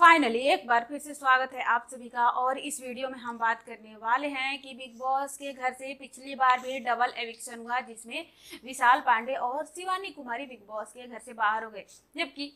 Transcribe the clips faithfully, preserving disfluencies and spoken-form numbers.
Finally एक बार फिर से स्वागत है आप सभी का। और इस वीडियो में हम बात करने वाले हैं कि बिग बॉस के घर से पिछली बार भी डबल एविक्शन हुआ, जिसमें विशाल पांडे और शिवानी कुमारी बिग बॉस के घर से बाहर हो गए। जबकि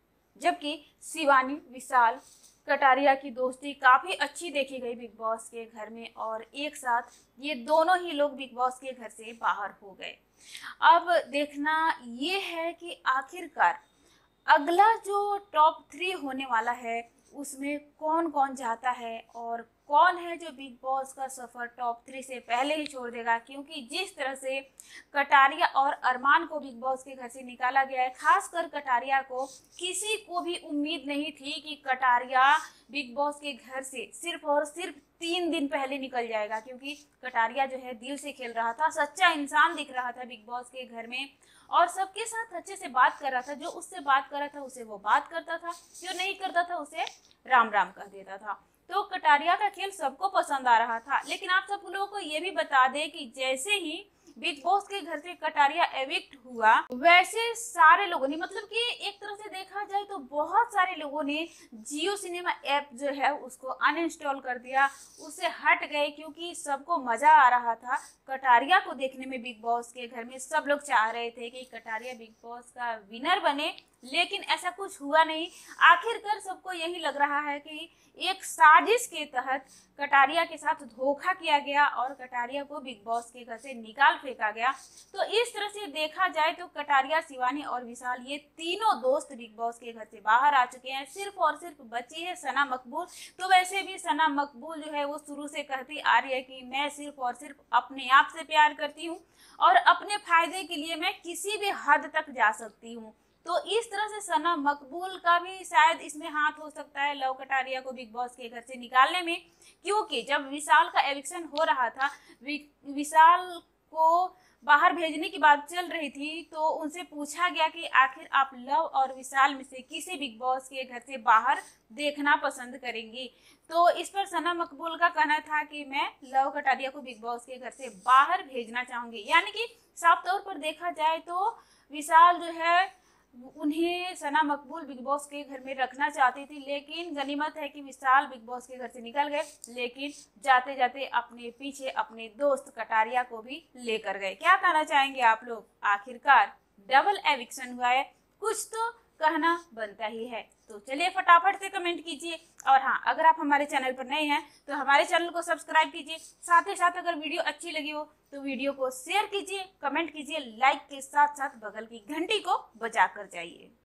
जबकि शिवानी विशाल कटारिया की दोस्ती काफी अच्छी देखी गई बिग बॉस के घर में, और एक साथ ये दोनों ही लोग बिग बॉस के घर से बाहर हो गए। अब देखना ये है कि आखिरकार अगला जो टॉप थ्री होने वाला है उसमें कौन कौन जाता है और कौन है जो बिग बॉस का सफर टॉप थ्री से पहले ही छोड़ देगा। क्योंकि जिस तरह से कटारिया और अरमान को बिग बॉस के घर से निकाला गया है, खासकर कटारिया को, किसी को भी उम्मीद नहीं थी कि कटारिया बिग बॉस के घर से सिर्फ और सिर्फ तीन दिन पहले निकल जाएगा। क्योंकि कटारिया जो है दिल से खेल रहा था, सच्चा इंसान दिख रहा था बिग बॉस के घर में, और सबके साथ अच्छे से बात कर रहा था। जो उससे बात कर रहा था उसे वो बात करता था, जो नहीं करता था उसे राम राम कह देता था। तो कटारिया का खेल सबको पसंद आ रहा था। लेकिन आप सब लोगों को ये भी बता दें कि जैसे ही बिग बॉस के घर से कटारिया एविक्ट हुआ, वैसे सारे लोगों ने, मतलब कि एक तरह से देखा जाए तो बहुत सारे लोगों ने जियो सिनेमा ऐप जो है उसको अनइंस्टॉल कर दिया, उससे हट गए। क्योंकि सबको मजा आ रहा था कटारिया को देखने में। बिग बॉस के घर में सब लोग चाह रहे थे कि कटारिया बिग बॉस का विनर बने, लेकिन ऐसा कुछ हुआ नहीं। आखिरकार सबको यही लग रहा है कि एक साजिश के तहत कटारिया के साथ धोखा किया गया और कटारिया को बिग बॉस के घर से निकाल फेंका गया। तो इस तरह से देखा जाए तो कटारिया, शिवानी और विशाल, ये तीनों दोस्त बिग बॉस के घर से बाहर आ चुके हैं। सिर्फ और सिर्फ बची है सना मकबूल। तो वैसे भी सना मकबूल जो है वो शुरू से कहती आ रही है कि मैं सिर्फ और सिर्फ अपने आप से प्यार करती हूँ और अपने फायदे के लिए मैं किसी भी हद तक जा सकती हूँ। तो इस तरह से सना मकबूल का भी शायद इसमें हाथ हो सकता है लव कटारिया को बिग बॉस के घर से निकालने में। क्योंकि जब विशाल का एविक्शन हो रहा था, विशाल को बाहर भेजने की बात चल रही थी, तो उनसे पूछा गया कि आखिर आप लव और विशाल में से किसे बिग बॉस के घर से बाहर देखना पसंद करेंगी। तो इस पर सना मकबूल का कहना था कि मैं लव कटारिया को बिग बॉस के घर से बाहर भेजना चाहूंगी। यानी कि साफ तौर पर देखा जाए तो विशाल जो है उन्हें सना मकबूल बिग बॉस के घर में रखना चाहती थी, लेकिन गनीमत है कि विशाल बिग बॉस के घर से निकल गए। लेकिन जाते जाते अपने पीछे अपने दोस्त कटारिया को भी लेकर गए। क्या कहना चाहेंगे आप लोग? आखिरकार डबल एविक्शन हुआ है, कुछ तो कहना बनता ही है। तो चलिए फटाफट से कमेंट कीजिए, और हाँ, अगर आप हमारे चैनल पर नए हैं तो हमारे चैनल को सब्सक्राइब कीजिए। साथ ही साथ अगर वीडियो अच्छी लगी हो तो वीडियो को शेयर कीजिए, कमेंट कीजिए, लाइक के साथ साथ बगल की घंटी को बजा कर जाइए।